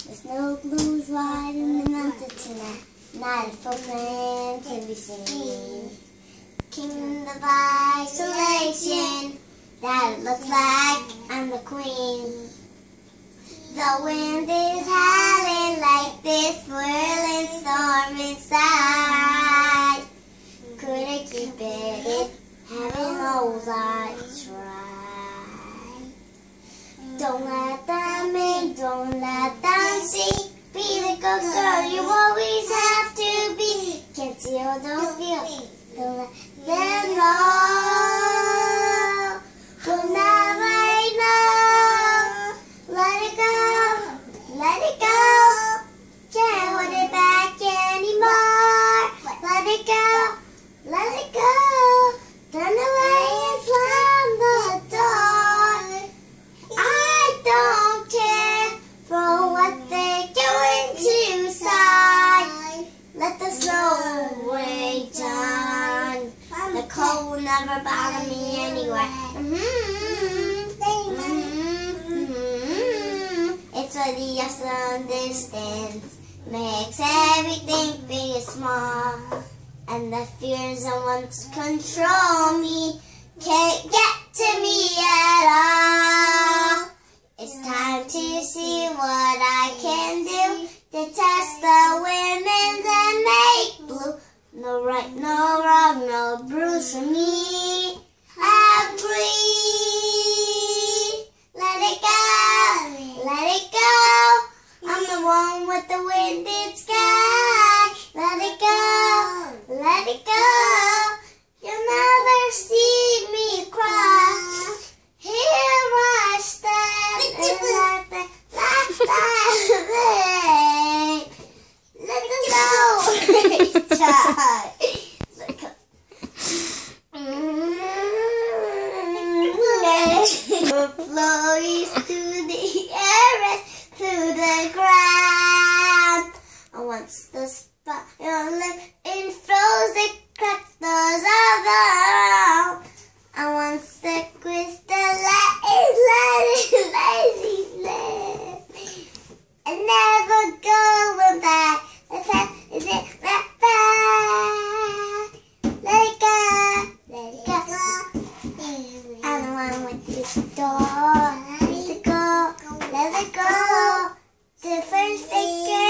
There's no blues riding the mountain tonight. Not a footman can be seen. Kingdom of isolation. That it looks like I'm the queen. The wind is howling like this whirling storm inside. Couldn't keep it in, heaven knows I tried. Don't let them in, don't let them see. Be the good girl you always have to be. Can't see or don't feel, don't let them know. Don't never know. Let it go, let it go. Can't hold it back anymore. Let it go, let it go. Turn away and slam the door. I don't care for what they're going to say. Let the snow weigh down. The cold will never bother me anyway. It's what the yes understands. Makes everything big and small. And the fears that want to control me can't get to me at all. It's time to see what I can do to test the winds and make blue. No right, no wrong, no bruise for me. I'm free. Let it go, let it go. I'm the one with the winded sky. Let it go, let it go. You'll never see me cry. Here I stand and let the last let the snow die. Flows to the air and to the ground. And once the spiral in frozen cracks those of the round. And once the crystal let it. And never going back. Is it back? Let it go, let it go. I'm the one with the door. Let it go, let it go. The first figure.